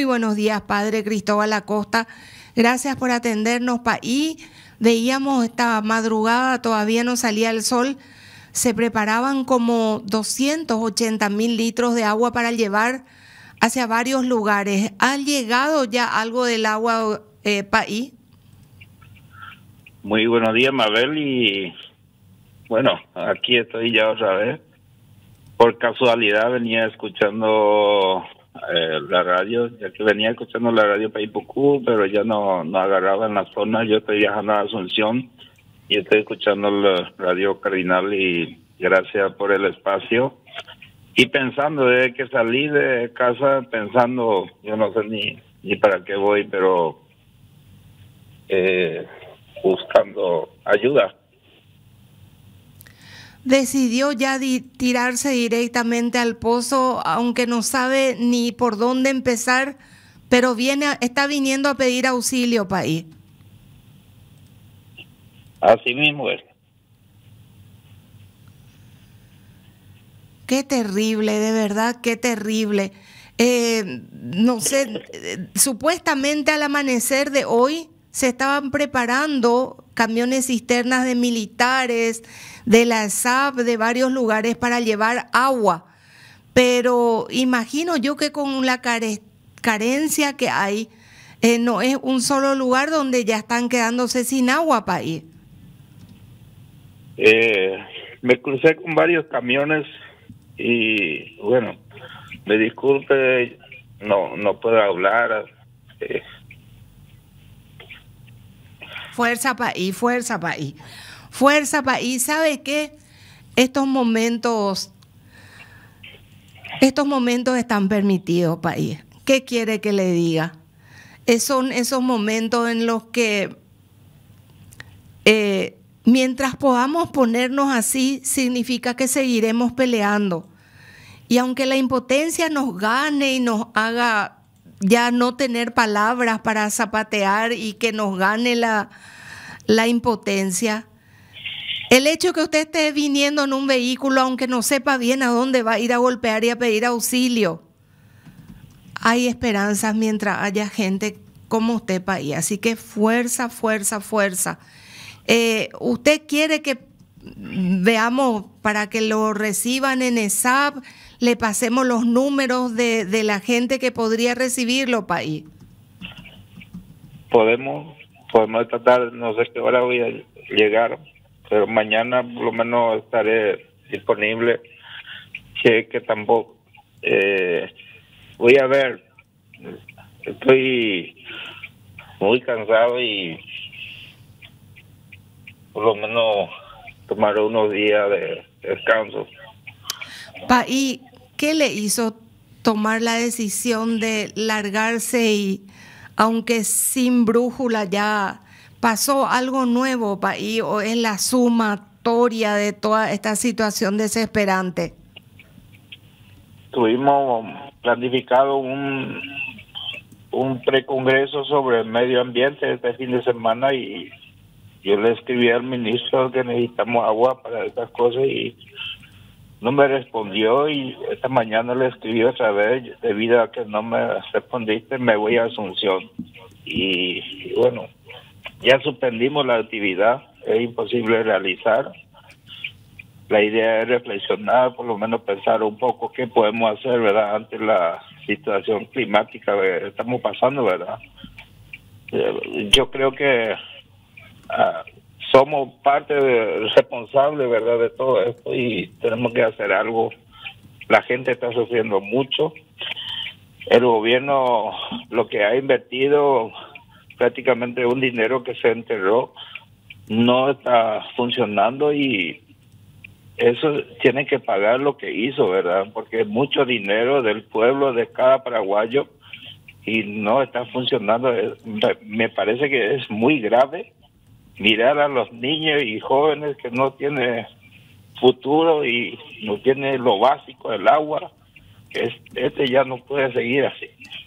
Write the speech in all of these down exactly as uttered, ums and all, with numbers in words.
buenos días, Padre Cristóbal Acosta. Gracias por atendernos, paí. Veíamos esta madrugada, todavía no salía el sol. Se preparaban como doscientos ochenta mil litros de agua para llevar hacia varios lugares. ¿Ha llegado ya algo del agua, eh, paí? Muy buenos días, Mabel, y bueno, aquí estoy ya otra vez. Por casualidad venía escuchando eh, la radio, ya que venía escuchando la radio Paipucú, pero ya no, no agarraba en la zona. Yo estoy viajando a Asunción y estoy escuchando la radio Cardinal, y gracias por el espacio. Y pensando, desde que salí de casa, pensando, yo no sé ni, ni para qué voy, pero eh, buscando ayuda. Decidió ya di tirarse directamente al pozo, aunque no sabe ni por dónde empezar, pero viene, está viniendo a pedir auxilio, paí. Así mismo es. Qué terrible, de verdad, qué terrible. Eh, no sé, eh, supuestamente al amanecer de hoy se estaban preparando camiones cisternas de militares, de la S A P, de varios lugares para llevar agua. Pero imagino yo que con la care carencia que hay, eh, no es un solo lugar donde ya están quedándose sin agua, país. Eh, me crucé con varios camiones y bueno, me disculpe, no, no puedo hablar. Eh. Fuerza, país, fuerza, país. Fuerza, país. ¿Sabe qué? Estos momentos, estos momentos están permitidos, país. ¿Qué quiere que le diga? Es, son esos momentos en los que eh, mientras podamos ponernos así, significa que seguiremos peleando. Y aunque la impotencia nos gane y nos haga ya no tener palabras para zapatear y que nos gane la, la impotencia, el hecho que usted esté viniendo en un vehículo, aunque no sepa bien a dónde va a ir a golpear y a pedir auxilio, hay esperanzas mientras haya gente como usted, país. Así que fuerza, fuerza, fuerza. Eh, ¿Usted quiere que veamos para que lo reciban en S A P, le pasemos los números de, de la gente que podría recibirlo, país? Podemos, podemos tratar, no sé qué hora voy a llegar, pero mañana por lo menos estaré disponible. Que, que tampoco, eh, voy a ver, estoy muy cansado y por lo menos tomar unos días de descanso. Paí, ¿qué le hizo tomar la decisión de largarse y, aunque sin brújula, ya pasó algo nuevo, Paí, o es la sumatoria de toda esta situación desesperante? Tuvimos planificado un, un precongreso sobre el medio ambiente este fin de semana y yo le escribí al ministro que necesitamos agua para estas cosas y no me respondió, y esta mañana le escribí otra vez, debido a que no me respondiste, me voy a Asunción. Y, y bueno, ya suspendimos la actividad, es imposible realizar. La idea es reflexionar, por lo menos pensar un poco qué podemos hacer, ¿verdad?, ante la situación climática que estamos pasando, ¿verdad? Yo creo que Uh, somos parte de, responsable, ¿verdad?, de todo esto, y tenemos que hacer algo. La gente está sufriendo mucho. El gobierno lo que ha invertido, prácticamente un dinero que se enterró, no está funcionando, y eso tiene que pagar lo que hizo, ¿verdad?, porque es mucho dinero del pueblo, de cada paraguayo, y no está funcionando. Me parece que es muy grave mirar a los niños y jóvenes que no tienen futuro y no tienen lo básico, el agua. Este ya no puede seguir así.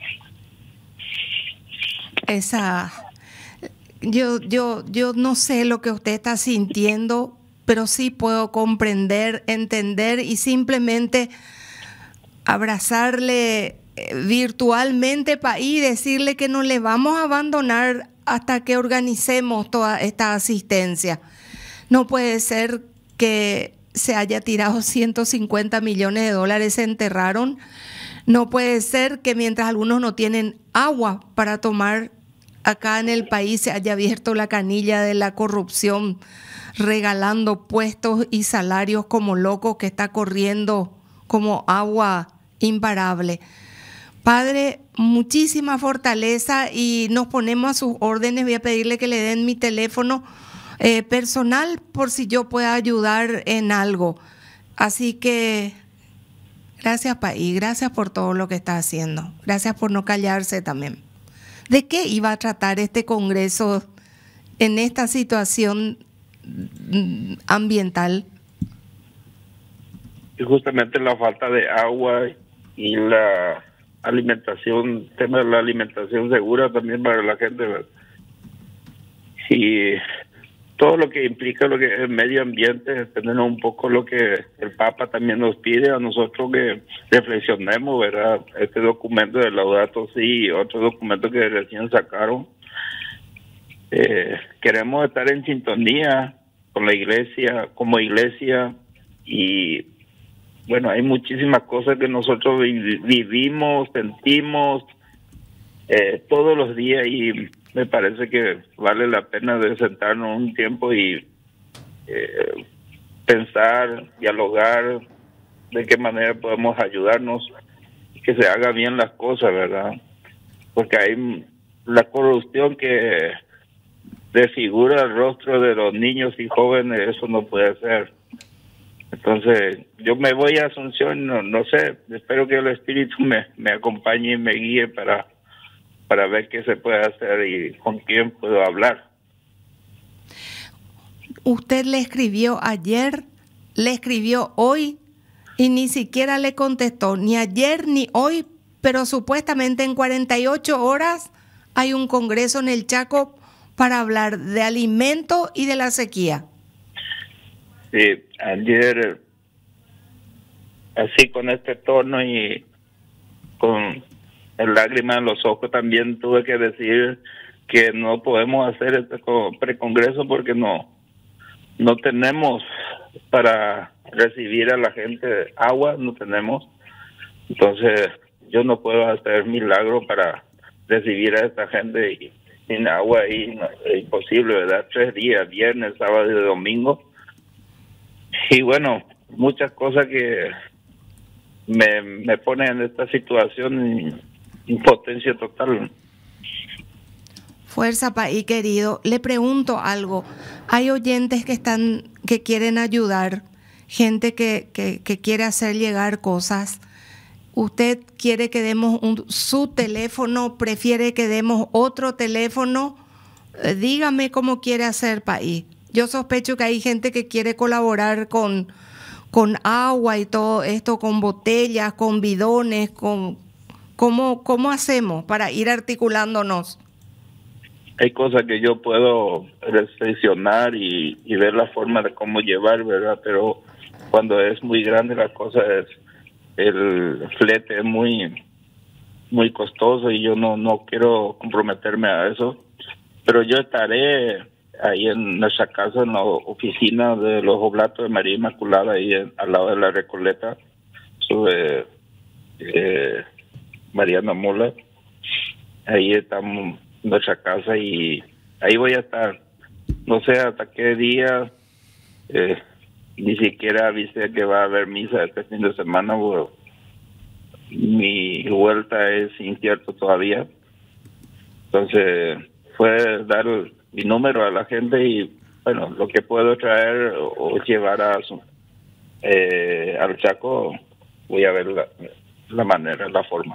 Esa, yo, yo, yo no sé lo que usted está sintiendo, pero sí puedo comprender, entender y simplemente abrazarle eh, virtualmente para y decirle que no le vamos a abandonar hasta que organicemos toda esta asistencia. No puede ser que se haya tirado ciento cincuenta millones de dólares, se enterraron. No puede ser que mientras algunos no tienen agua para tomar, acá en el país se haya abierto la canilla de la corrupción, regalando puestos y salarios como locos, que está corriendo como agua imparable. Padre, muchísima fortaleza y nos ponemos a sus órdenes. Voy a pedirle que le den mi teléfono eh, personal por si yo pueda ayudar en algo. Así que gracias, Paí, gracias por todo lo que está haciendo. Gracias por no callarse también. ¿De qué iba a tratar este Congreso en esta situación ambiental? Y justamente la falta de agua y la alimentación, tema de la alimentación segura también para la gente, ¿verdad? Y todo lo que implica lo que es el medio ambiente, tener un poco lo que el Papa también nos pide a nosotros, que reflexionemos, ¿verdad? Este documento de Laudato Si y otro documento que recién sacaron. Eh, queremos estar en sintonía con la iglesia, como iglesia, y bueno, hay muchísimas cosas que nosotros vi vivimos, sentimos eh, todos los días, y me parece que vale la pena de sentarnos un tiempo y eh, pensar, dialogar de qué manera podemos ayudarnos, que se haga bien las cosas, ¿verdad? Porque hay la corrupción que desfigura el rostro de los niños y jóvenes, eso no puede ser. Entonces, yo me voy a Asunción, no, no sé, espero que el Espíritu me, me acompañe y me guíe para, para ver qué se puede hacer y con quién puedo hablar. Usted le escribió ayer, le escribió hoy y ni siquiera le contestó, ni ayer ni hoy, pero supuestamente en cuarenta y ocho horas hay un congreso en el Chaco para hablar de alimento y de la sequía. Sí, ayer, así con este tono y con el lágrima en los ojos, también tuve que decir que no podemos hacer este precongreso porque no, no tenemos para recibir a la gente agua, no tenemos. Entonces, yo no puedo hacer milagro para recibir a esta gente y, sin agua, y no, es imposible, ¿verdad? Tres días, viernes, sábado y domingo. Y bueno, muchas cosas que me, me ponen en esta situación, impotencia total. Fuerza, Paí, querido. Le pregunto algo. Hay oyentes que están, que quieren ayudar, gente que, que, que quiere hacer llegar cosas. ¿Usted quiere que demos un, su teléfono? ¿Prefiere que demos otro teléfono? Eh, dígame cómo quiere hacer, Paí. Yo sospecho que hay gente que quiere colaborar con, con agua y todo esto, con botellas, con bidones, con ¿cómo, cómo hacemos para ir articulándonos? Hay cosas que yo puedo reflexionar y, y ver la forma de cómo llevar, ¿verdad? Pero cuando es muy grande la cosa, es el flete es muy muy costoso y yo no, no quiero comprometerme a eso. Pero yo estaré ahí en nuestra casa, en la oficina de los Oblatos de María Inmaculada, ahí en, al lado de la Recoleta, sobre eh, Mariana Mola. Ahí estamos en nuestra casa y ahí voy a estar. No sé hasta qué día, eh, ni siquiera avisé que va a haber misa este fin de semana, bueno, mi vuelta es incierto todavía. Entonces fue dar mi número a la gente y bueno, lo que puedo traer o, o llevar a su, eh, al Chaco, voy a ver la, la manera, la forma.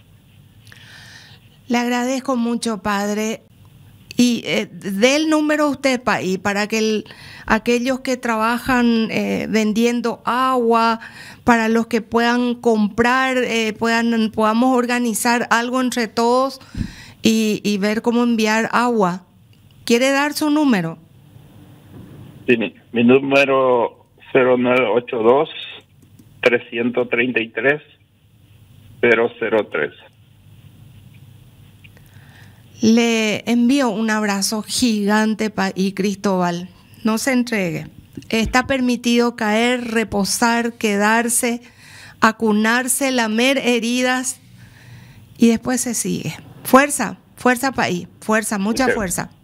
Le agradezco mucho, padre. Y eh, dé el número usted, Paí, para que el, aquellos que trabajan eh, vendiendo agua, para los que puedan comprar, eh, puedan podamos organizar algo entre todos y, y ver cómo enviar agua. ¿Quiere dar su número? Sí, mi, mi número cero nueve ocho dos, tres tres tres, cero cero tres. Le envío un abrazo gigante y Cristóbal, no se entregue. Está permitido caer, reposar, quedarse, acunarse, lamer heridas y después se sigue. Fuerza, fuerza país, fuerza, mucha fuerza.